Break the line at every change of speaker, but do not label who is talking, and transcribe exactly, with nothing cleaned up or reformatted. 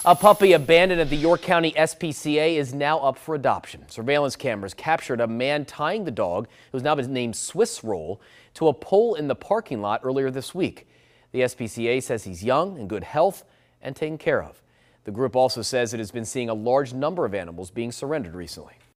A puppy abandoned at the York County S P C A is now up for adoption. Surveillance cameras captured a man tying the dog, who's now been named Swiss Roll, to a pole in the parking lot earlier this week. The S P C A says he's young, in good health, and taken care of. The group also says it has been seeing a large number of animals being surrendered recently.